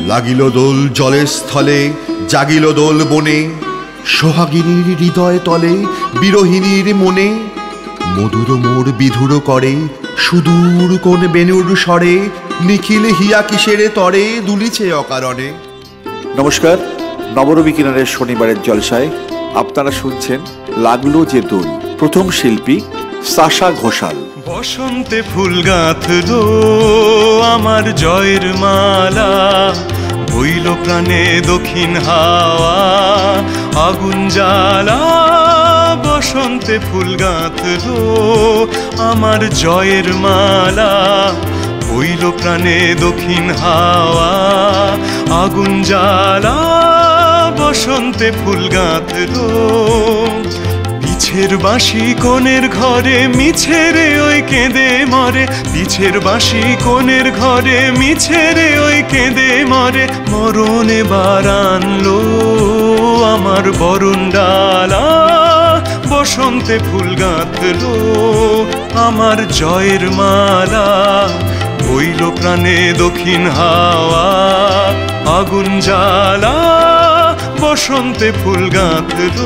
লাগিল দোল জলে স্থলে, জাগিল দোল বনে, সোহাগিনীর হৃদয় তলে, বিরহিণীর মনে। মধুর মোর বিধুর করে, সুদূর কোন বেণুর স্বরে, নিখিল হিয়া কিসের তরে, দুলিছে অকারণে। নমস্কার, নবরবি কিনারের শনিবারের জলসায় আপনারা শুনছেন লাগলো যে দোল। প্রথম শিল্পী সাশা ঘোষাল। বসন্তে ফুল গাঁথলো আমার জয়ের মালা, বইল প্রাণে দক্ষিণ হাওয়া আগুন জ্বালা। বসন্তে ফুল গাঁথলো আমার জয়ের মালা, বইল প্রাণে দক্ষিণ হাওয়া আগুন জ্বালা। বসন্তে ফুল গাঁথলো পিছের বাঁশি কোণের ঘরে, মিছে রে ওই কেঁদে মরে। পিছের বাঁশি কোণের ঘরে, মিছে রে ওই কেঁদে মরে। মরণ এবার আনলো আমার বরণ ডালা, বসন্তে ফুল গাঁথলো আমার জয়ের মালা, বইল প্রাণে দক্ষিণ হাওয়া আগুন জ্বালা। বসন্তে ফুল গাঁথলো।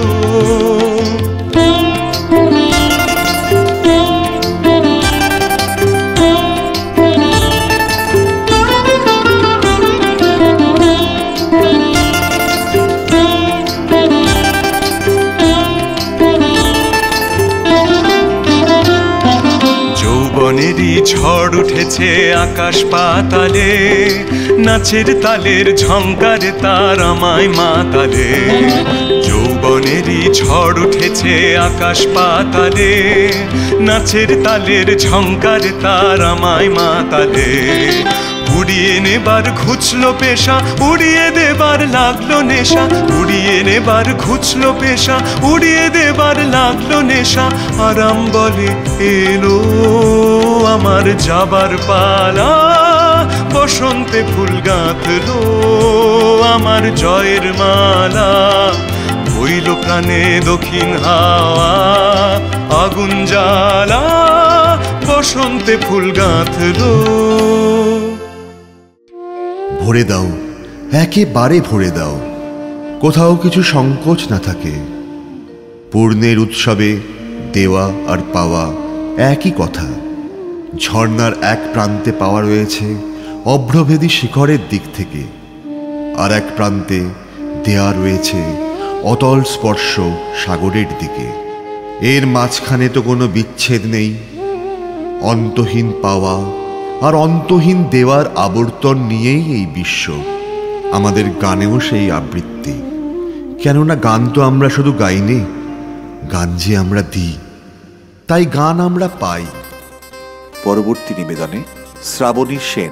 যৌবনেরই ঝড় উঠেছে আকাশ পাতালে, নাচের তালের ঝংকারে তার আমায় মাতালে। যৌবনেরই ঝড় উঠেছে আকাশ পাতালে, নাচের তালের ঝংকারে তার আমায় মাতালে। উড়িয়ে নেবার ঘুচলো পেশা, উড়িয়ে দেবার লাগলো নেশা। উড়িয়ে নেবার ঘুচলো পেশা, উড়িয়ে দেবার লাগলো নেশা। আরাম বলে এলো আমার যাবার পালা, বসন্তে ফুল গাঁথলো আমার জয়ের মালা, বইল প্রাণে দক্ষিণ হাওয়া আগুন জ্বালা। বসন্তে ফুল গাঁথলো। ভরে দাও, একেবারে ভরে দাও, কোথাও কিছু সংকোচ না থাকে। পূর্ণের উৎসবে দেওয়া আর পাওয়া একই কথা। ঝর্ণার এক প্রান্তে পাওয়া রয়েছে অভ্রভেদী শিখরের দিক থেকে, আর এক প্রান্তে দেয়া রয়েছে অতল স্পর্শ সাগরের দিকে। এর মাঝখানে তো কোনো বিচ্ছেদ নেই। অন্তহীন পাওয়া আর অন্তহীন দেওয়ার আবর্তন নিয়েই এই বিশ্ব। আমাদের গানেও সেই আবৃত্তি। কেননা গান তো আমরা শুধু গাইনি, গান যে আমরা দিই, তাই গান আমরা পাই। পরবর্তী নিবেদনে শ্রাবণী সেন।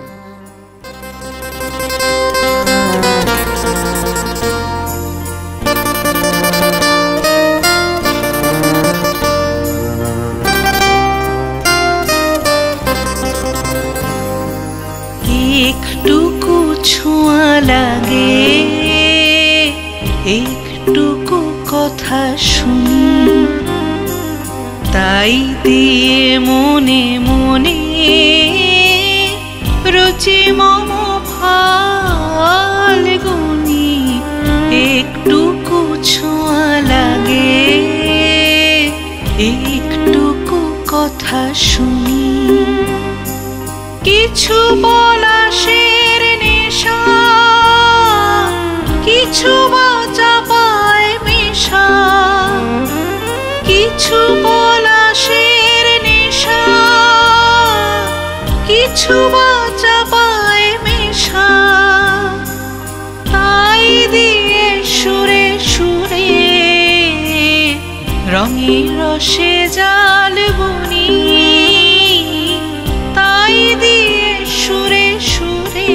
একটুকু ছোঁয়া লাগে, একটুকু কথা শুনি, তাই দিয়ে মনে মনে রুচি মম ফাল্গুনি। একটুকু ছোঁয়া লাগে, একটুকু কথা শুনি, কিছু বলা শের নেশা, কিছু বাঁচা পায় মেশা। কিছু বলা শের নেশা, কিছু বাঁচা পায় মেশা। তাই দিয়ে সুরে সুরে রঙের রসে জাল বুনি, তাই দিয়ে সুরে সুরে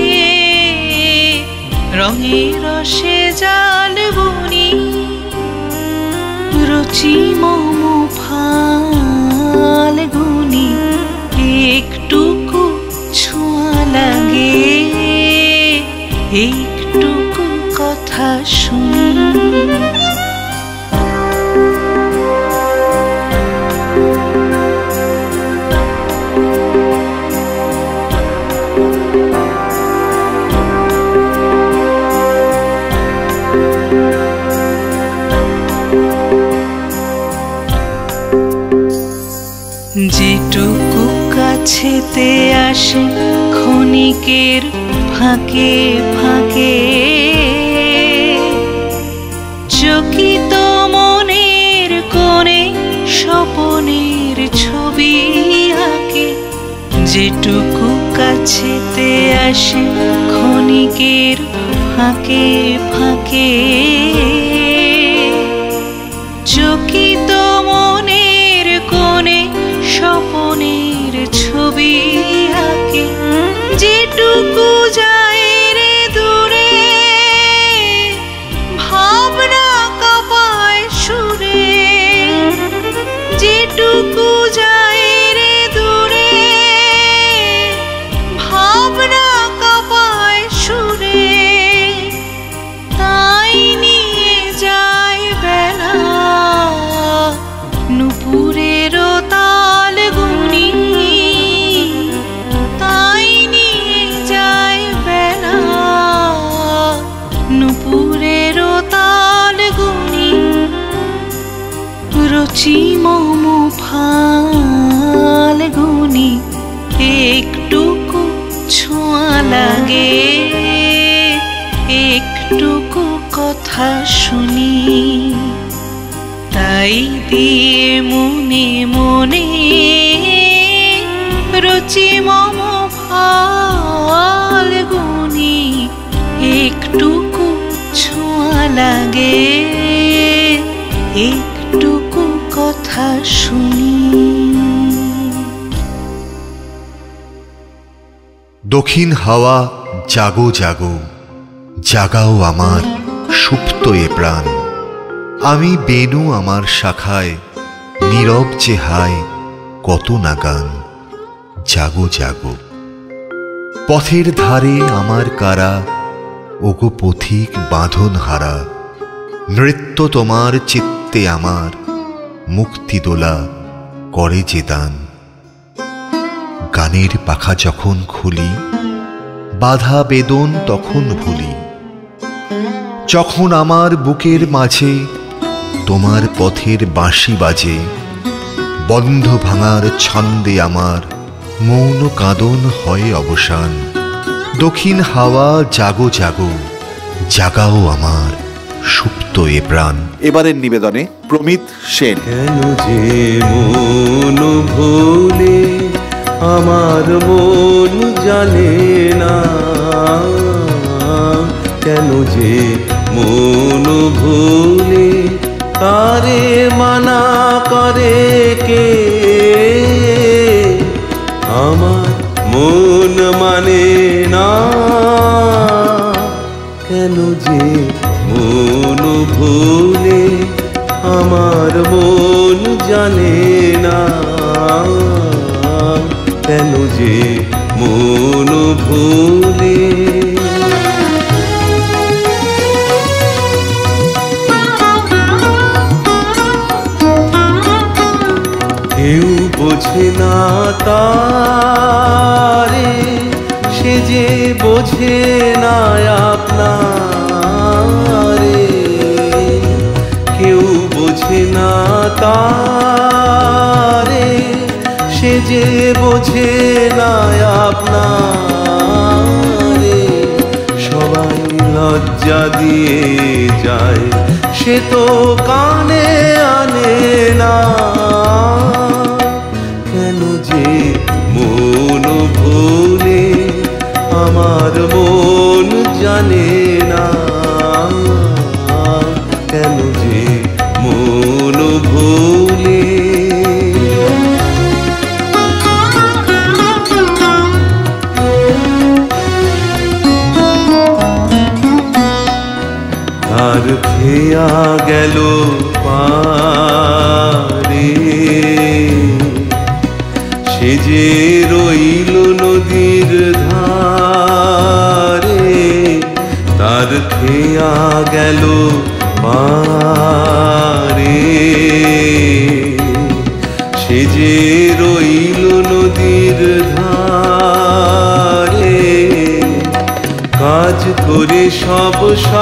রঙের রসে জাল বুনি। রুচি মম ফাল্গুনি, একটুকু ছোঁয়া লাগে, একটুকু কথা শুনি। কাছেতে আসে ক্ষণিকের ফাঁকে ফাঁকে, চকিত মনের কোণে স্বপনের ছবি আঁকে। যেটুকু কাছেতে আসে ক্ষণিকের ফাঁকে ফাঁকে, চকিত মনের কোণে স্বপনের ছবি আঁকে। যেটুকু যায় রে দূরে ভাবনা কাঁপায় সুরে, যেটুকু যায় রে দূরে ভাবনা কাঁপায় সুরে, তাই নিয়ে যায় বেলা নুপুরের তাল গুনি, তাই নিয়ে যায় বেলা নুপুরের তাল গুনি। রুচি মম ফাল্গুনি একটুকু ছোঁয়া লাগে, একটুকু কথা শুনি, তাই দিয়ে মনে মনে রুচি মম ফাল্গুনি একটুকু ছোঁয়া লাগে, একটুকু কথা শুনি। দক্ষিণ হাওয়া জাগো জাগো, জাগাও আমার সুপ্ত এ প্রাণ। আমি বেনু আমার শাখায়, নীরব যে হায় কত না গান। জাগো জাগো, পথের ধারে আমার কারা, ওগো পথিক বাঁধন হারা। নৃত্য তোমার চিত্তে আমার, মুক্তি দোলা করে যে দান। গানের পাখা যখন খুলি, বাধা বেদন তখন ভুলি। যখন আমার বুকের মাঝে তোমার পথের বাঁশি বাজে, বন্ধ ভাঙার ছন্দে আমার মৌন কাঁদন হয় অবসান। দক্ষিণ হাওয়া জাগো জাগো, জাগাও আমার সুপ্ত এ প্রাণ। এবারের নিবেদনে প্রমিত সেন। কেন যে মন ভুলে আমার মন জানে না, কেন যে মন ভুলে তারে মানা করে কে। আমার মন মানে না, কেন যে মন ভুলে আমার মন জানে না, কেন যে মন ভুলে। কেউ বোঝে না তারে, সে যে বোঝে না আপনারে। কেউ বোঝে না তারে, সে যে বোঝে না আপনারে। সবাই লজ্জা দিয়ে যায়, সে তো কানে আনে না, কেন যে মন ভুলে আমার মন জানে না, কেন যে মন ভুলে। আর খেয়া গেল পারে, সে যে রইল নদীর ধারে। তার খেয়া গেল পারে, সে যে রইল নদীর ধারে। কাজ করে সব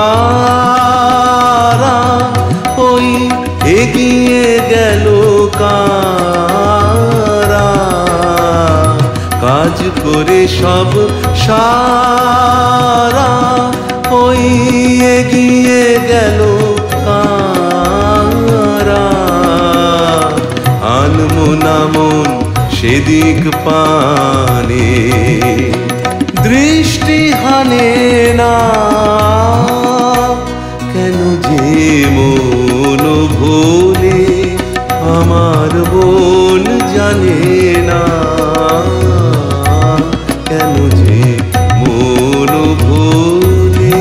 সারা ওই এগিয়ে গেল কারা। কাজ করে সব সারা ওই এগিয়ে গেল কারা। আনমো না মন সেদিক পানে, দৃষ্টি হানে না কেন যে মন ভোলে, আমার মন জানে না কেন যে মন ভোলে।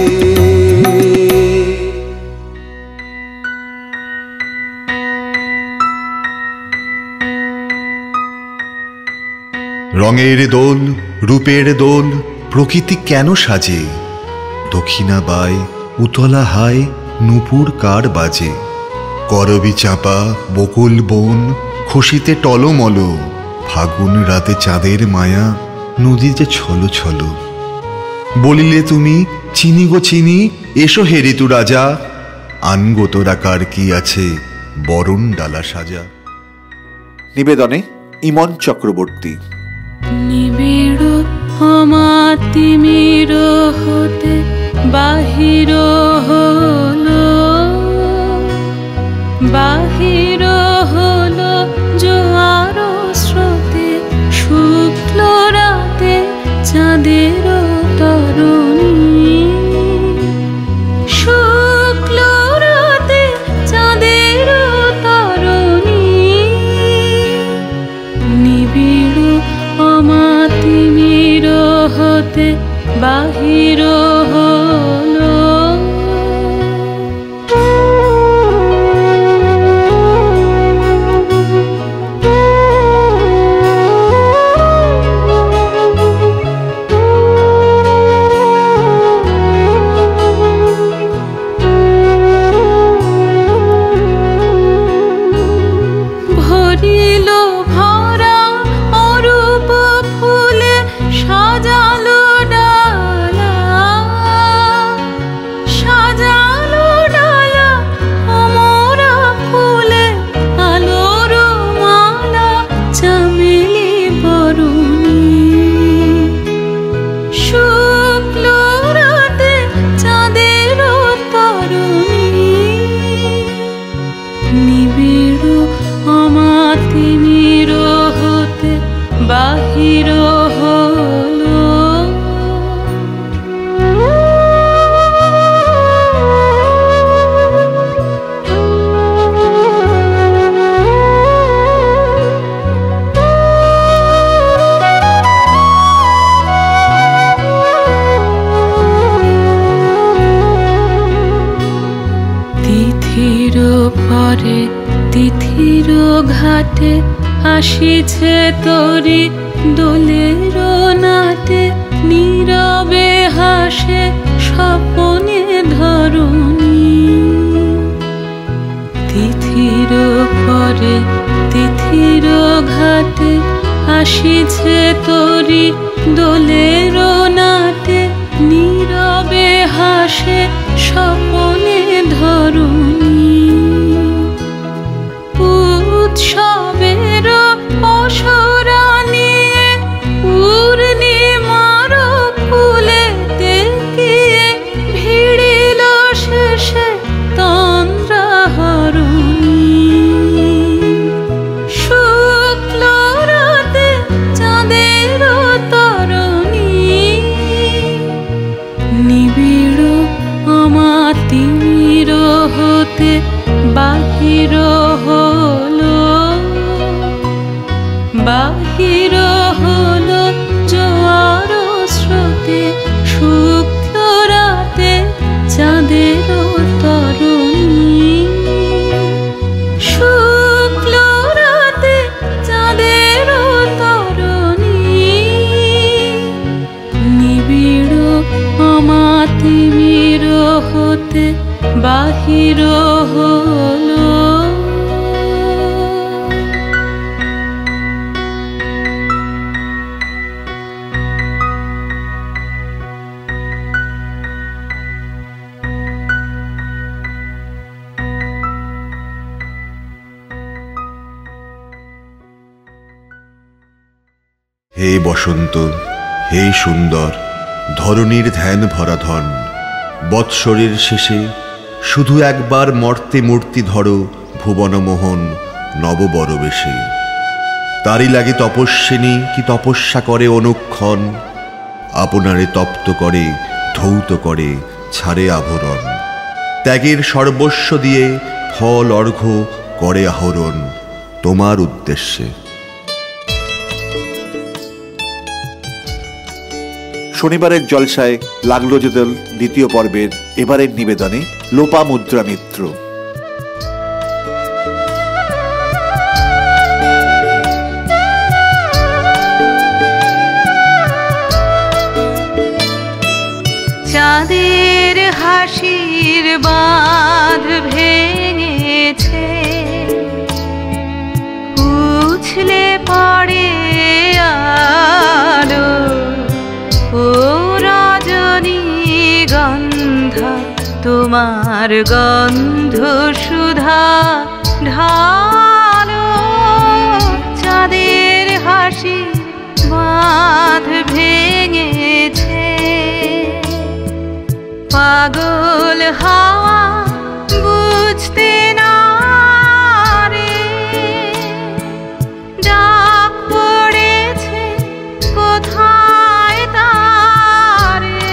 রঙের দোল রূপের দোল প্রকৃতি কেন সাজে, দক্ষিণা বায় উতলা হায় নূপুর কার বাজে। করবি চাপা বকুল বন খুশিতে টলমল, ফাগুন রাতে চাঁদের মায়া নদী যে ছলো ছলো। বলিলে তুমি চিনি গো চিনি এসো হে ঋতু রাজা, আনগো তোরা কার কি আছে বরণ ডালা সাজা। নিবেদনে ইমন চক্রবর্তী। নিবিড় অমাতিমির হতে বাহির হলো, বাহির হলো জোয়ার স্রোতে, শুক্ল রাতে চাঁদের তরুণী, শুক্ল রাতে চাঁদের তরুণী। নিবিড় অমাতিমির হতে বাহির হলো। ভরিল ভরা অরূপ ফুলে সাজালো ডালা, সাজালো ডালা অমরা ফুলে আলোর মালা চামেলি বরুণী। শুক্ল রাতে চাঁদের তরুণী, নিবিড় অমাতিমির হতে বাহির হলো। তিথির পরে তিথির ঘাটে আসিছে তরি দোলের নাটে, নীরবে হাসে স্বপনে ধরণী। তিথির পরে তিথির ঘাটে আসিছে তরি দোলের নাটে, নীরবে হাসে স্বপনে ধরণী। উৎসবের পসরা নিয়ে পূর্ণিমার ফুলেতে গিয়ে ভিড়িল শেষে তন্দ্রাহরণী। শুক্ল রাতে চাঁদের তরুণী, নিবিড় অমাতিমির হতে বাহির হলো, বাহির হলো জোয়ার স্রোতে, শুক্ল রাতে চাঁদের তরুণী। শুক্ল রাতে চাঁদের তরুণী, নিবিড় অমাতিমির হতে বাহির হলো। হে বসন্ত, হে সুন্দর, ধরণীর ধ্যান ভরা ধন, বৎসরের শেষে শুধু একবার মর্তে মূর্তি ধরো ভুবনমোহন নববরবেশে। তারই লাগে তপস্বিনী কি তপস্যা করে অনুক্ষণ, আপনারে তপ্ত করে ধৌত করে ছাড়ে আভরণ, ত্যাগের সর্বস্ব দিয়ে ফল অর্ঘ্য করে আহরণ তোমার উদ্দেশ্যে। শনিবারের জলসায় লাগলো যে দোল দ্বিতীয় পর্বের এবারের নিবেদনে লোপামুদ্রা মিত্র। চাঁদের হাসির বাঁধ ভেঙেছে, উছলে পড়ে আলো, ও রজনীগন্ধা তোমার গন্ধ সুধা ঢালো। চাঁদের হাসি বাঁধ ভেঙেছে, পাগল হাওয়া বুঝতে না রে, ডাক পড়েছে কোথায় তারে।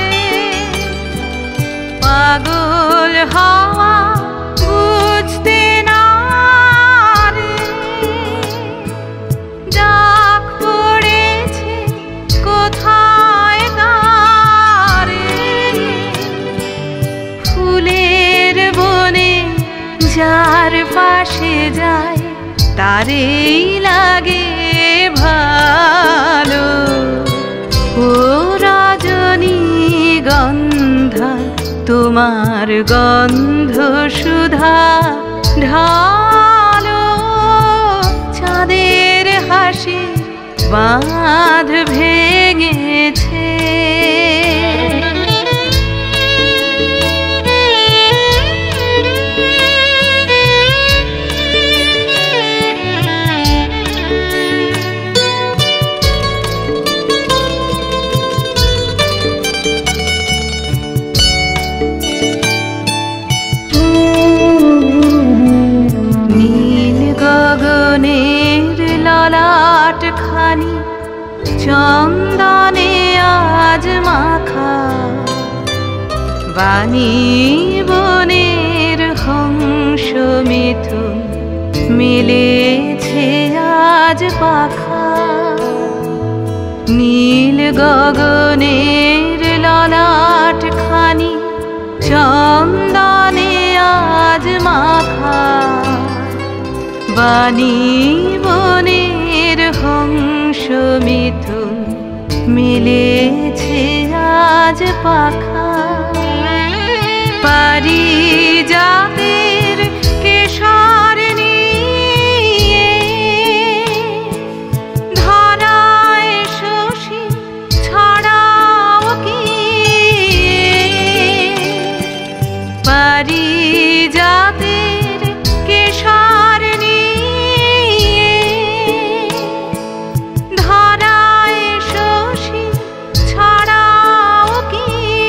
পাগল হাওয়া বুঝতে না রে, ডাক পড়েছে কোথায় তারে। ফুলের বনে যার পাশে যায় তারেই লাগে ভালো, ও রজনীগন্ধা তোমার গন্ধ সুধা ঢালো। চাঁদের হাসি বাঁধ ভেঙেছে। ললাট খানি চন্দনে আজ মাখা, বাণী বনের হংস মিথুন মেলেছে আজ পাখা। নীল গগনের ললাট খানি চন্দনে আজ মাখা, বাণী বনের হংস মিথুন মিলেছে আজ পাখা। পারিজাতের কেশর নিয়ে ধরায় শশী ছড়াও কি, পারিজাতের কেশর নিয়ে ধরায় শশী ছড়াও কি।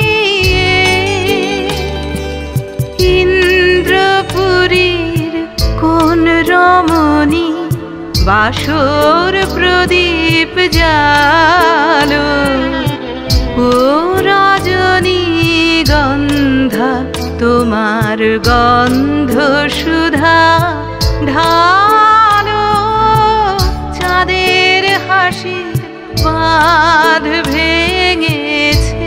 ইন্দ্রপুরীর কোন রমণী বাসর প্রদীপ জালো, ও রজনীগন্ধা তোমার গন্ধ সুধা ঢালো। চাঁদের হাসি বাঁধ ভেঙেছে।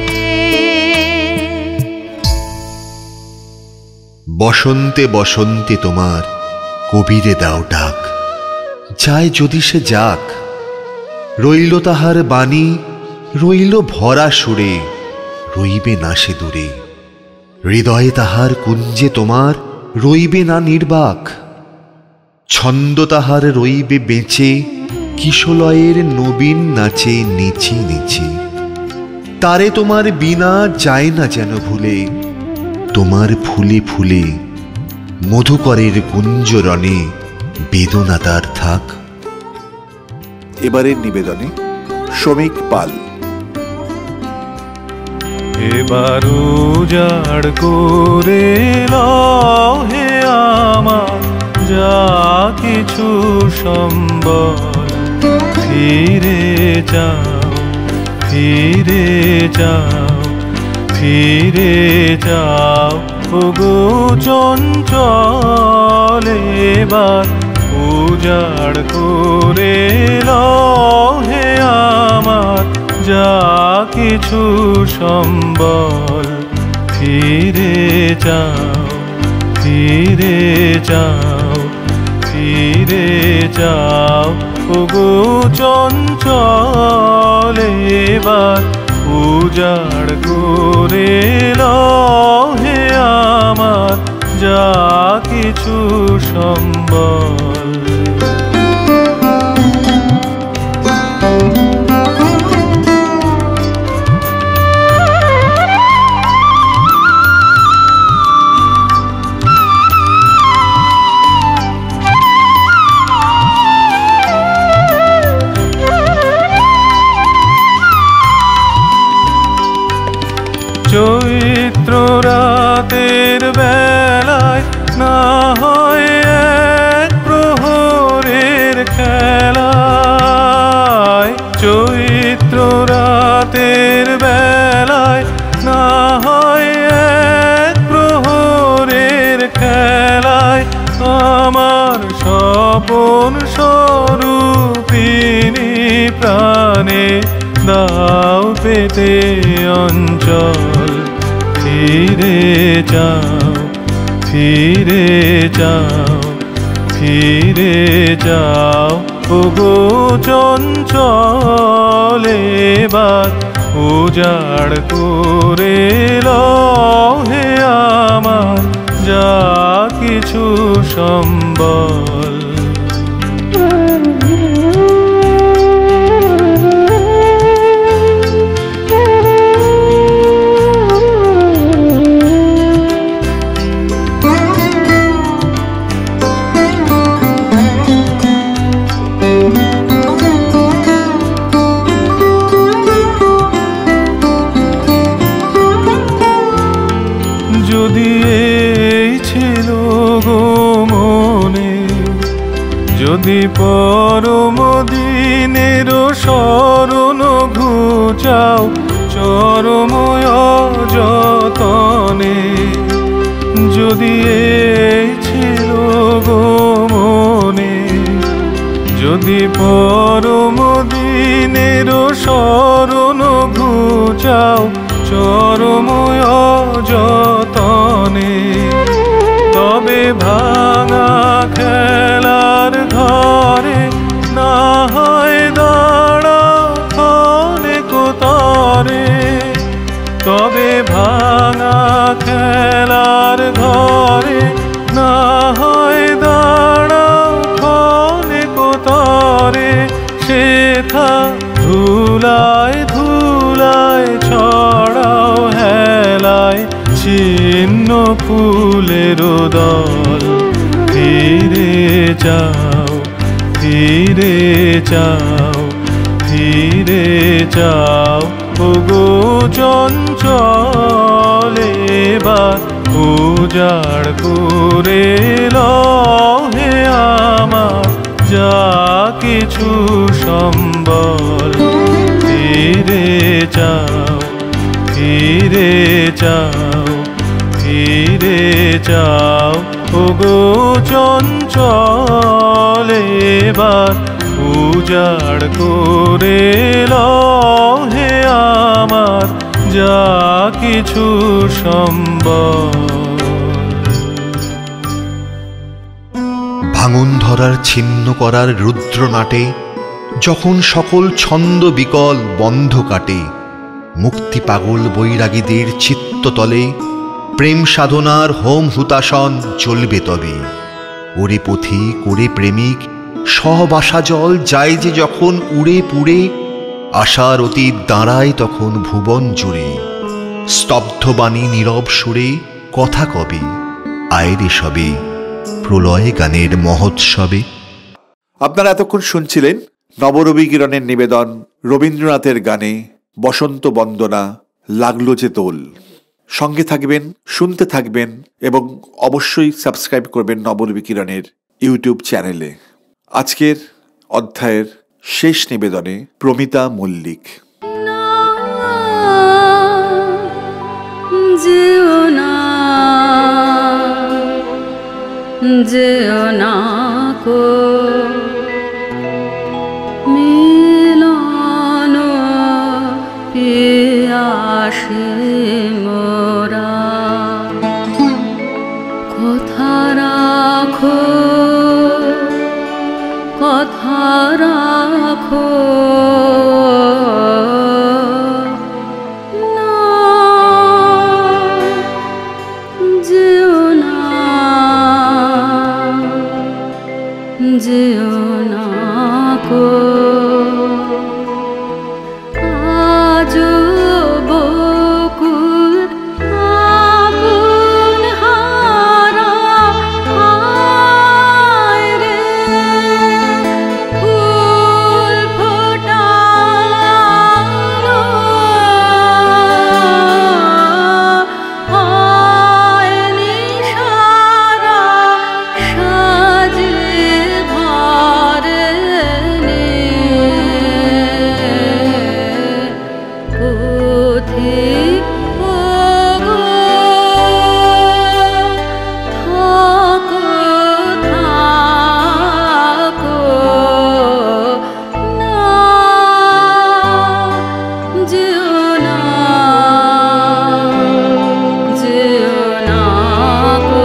বসন্তে বসন্তে তোমার কবিরে দাও ডাক, যায় যদি সে যাক। রইল তাহার বাণী রইল ভরা সুরে, রইবে না সে দূরে। হৃদয়ে তাহার কুঞ্জে তোমার রইবে না নির্বাক, ছন্দ তাহার রইবে বেঁচে কিশলয়ের নবীন নাচে নিচে নিচে। তারে তোমার বিনা যায় না যেন ভুলে, তোমার ফুলে ফুলে মধুকরের কুঞ্জরণে বেদনা তার থাক। এবারের নিবেদনে শ্রমিক পাল। এবার উজাড় করে লও হে আমার যা কিছু সম্বল, ফিরে যাও, ফিরে যাও, ফিরে যাও ওগো চঞ্চল। এবার উজাড় করে লও হে আমার যা কিছু সম্বল, ফিরে যাও, ফিরে যাও, ফিরে যাও ওগো চঞ্চল। এবার উজাড় করে লও হে আমার যা কিছু সম্বল। চৈত্র রাতের বেলায় না হয় এক প্রহরের খেলায়, চৈত্র রাতের বেলায় না হয় এক প্রহরের খেলায় আমার স্বপন স্বরূপিণী প্রাণে দাও পেতে অঞ্চল। ফিরে যাও, ফিরে যাও, ফিরে যাও ওগো চঞ্চল। এবার উজাড় করে লও হে আমার যা কিছু সম্বল। যদি এই ছিল গো মনে, যদি পরম দিনের শরণ ঘুচাও চরম যতনে, যদি এই ছিল গো মনে, যদি পরম দিনের শরণ ঘুচাও চরম যতনে, তবে ভাঙা খেলার ঘরে না হয় দাঁড়াও ক্ষণে কোতরে, তবে ভাঙা খেলার ঘরে না হয় দাঁড়াও ক্ষণে কোতরে, সেথা ধুলায় ধুলায় ছড়াও হেলায় ছিন্ন ফুলের দল। ফিরে যাও, ফিরে যাও, ফিরে যাও ওগো চঞ্চল। এবার উজাড় করে লও হে আমার যা কিছু সম্বল। ফিরে যাও, ফিরে যাও, ফিরে যাও ওগো চঞ্চল। এবার উজাড় করে লও হে আমার যা কিছু সম্বল। ভাঙন ধরার ছিন্ন করার রুদ্রনাটে যখন সকল ছন্দ বিকল বন্ধ কাটে, মুক্তি পাগল বৈরাগীদের চিত্ততলে প্রেম সাধনার হোম হুতাসন চলবে তবে। ওরে পথিক, ওরে প্রেমিক, সব আশা জল যায় যে যখন উড়ে পুড়ে, আশার অতীত দাঁড়ায় তখন ভুবন জুড়ে। স্তব্ধ বাণী নীরব সুরে কথা কবে, আয়রে সবে প্রলয় গানের মহোৎসবে। আপনারা এতক্ষণ শুনছিলেন নবরবি কিরণের নিবেদন রবীন্দ্রনাথের গানে বসন্ত বন্দনা লাগলো যে দোল। সঙ্গে থাকবেন, শুনতে থাকবেন এবং অবশ্যই সাবস্ক্রাইব করবেন নবরবি কিরণের ইউটিউব চ্যানেলে। আজকের অধ্যায়ের শেষ নিবেদনে প্রমিতা মল্লিক। যেও না, যেও না কো মিলন পিয়াসে মোরা, কথা রাখো, কথা রাখো না, যেও না, যেও না কো আজো বকুল আপন হারা, হায় রে ফুল ফোটানো, হায় নিশারা সাজে ঘরে নে, পথিক ওগো থাকো, থাকো না, যেও না, যেও না গো।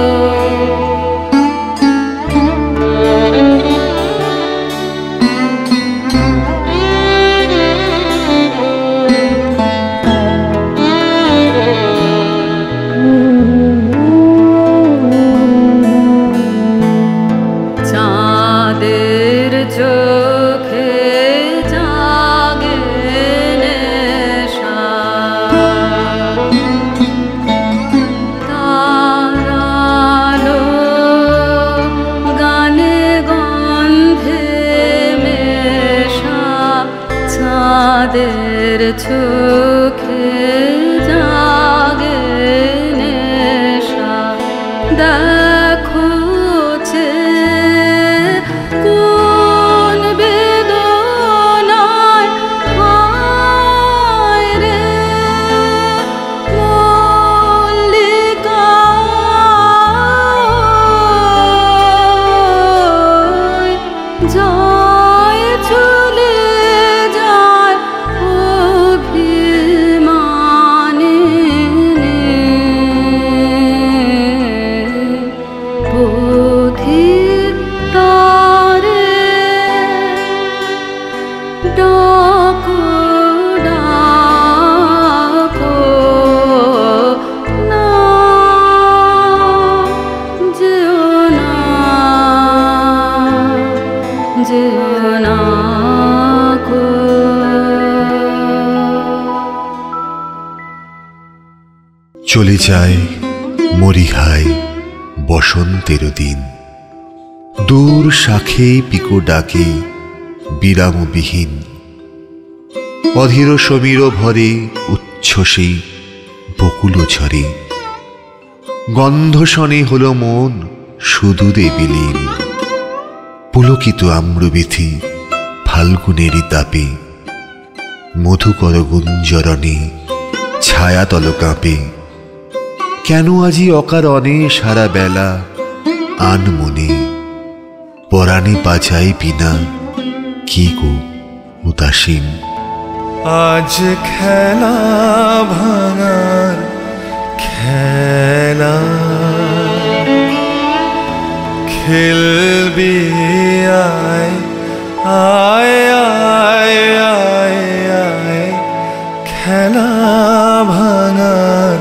চাঁদের চোখে জাগে নেশা, তারালো গানে গন্ধে মেশা, চাঁদের চোখে জাগে নেশা, দেখো যে কোন বেদনায়, হায় রে মল্লিকা যায় চলে যায় অভিমানে, পথিক তারে ডাকো, ডাকো না, যেও না, যেও না গো। চলে যায় মরিহায় বসন্তের দিন, দূর শাখে পিকো ডাকে বিরামবিহীন, অধীর সমীর ভরে উচ্ছ্বসে বকুল ঝরে, গন্ধসনে হল মন সুদূরে বিলীন, পুলকিত আম্রবিথি ফাল্গুনেরই তাপে, মধুকর গুঞ্জরণে ছায়াতল কাঁপে, কেন আজি অকারণে সারা বেলা আনমনে, পরাণে বাজাই বিনা কি গো উদাসীন। আজ খেলা ভাঙার খেলা, খেলবি আয়, আয় আয় আয় আয়, খেলা ভাঙার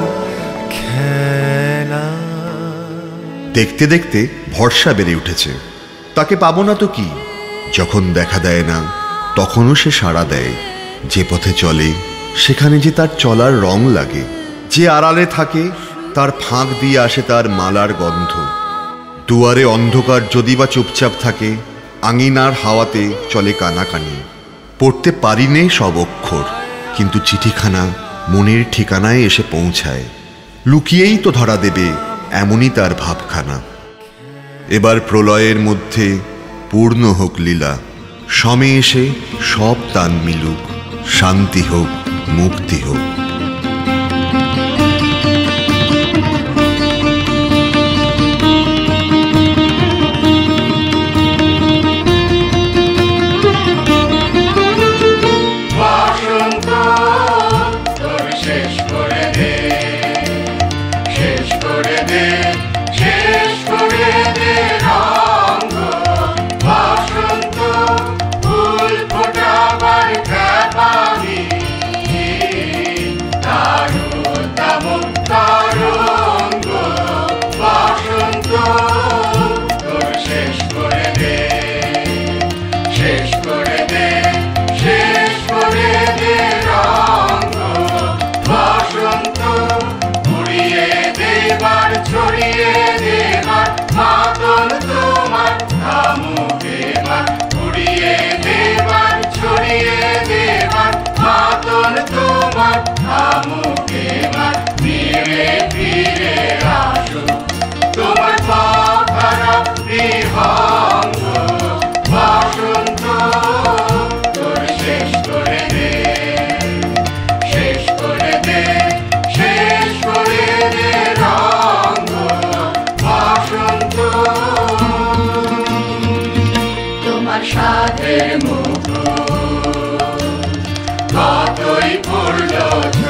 খেলা। দেখতে দেখতে ভরসা বেড়ে উঠেছে, তাকে পাবো না তো কি। যখন দেখা দেয় না তখনও সে সাড়া দেয়, যে পথে চলে সেখানে যে তার চলার রং লাগে, যে আড়ালে থাকে তার ফাঁক দিয়ে আসে তার মালার গন্ধ। দুয়ারে অন্ধকার যদি বা চুপচাপ থাকে, আঙিনার হাওয়াতে চলে কানাকানি। পড়তে পারিনে সব অক্ষর, কিন্তু চিঠিখানা মনের ঠিকানায় এসে পৌঁছায়। লুকিয়েই তো ধরা দেবে, এমনই তার ভাবখানা। এবার প্রলয়ের মধ্যে পূর্ণ হোক লীলা, সমে এসে সব তান মিলুক, শান্তি হোক, মুক্তি হোক। সাধের মুখ কতই পড়ল।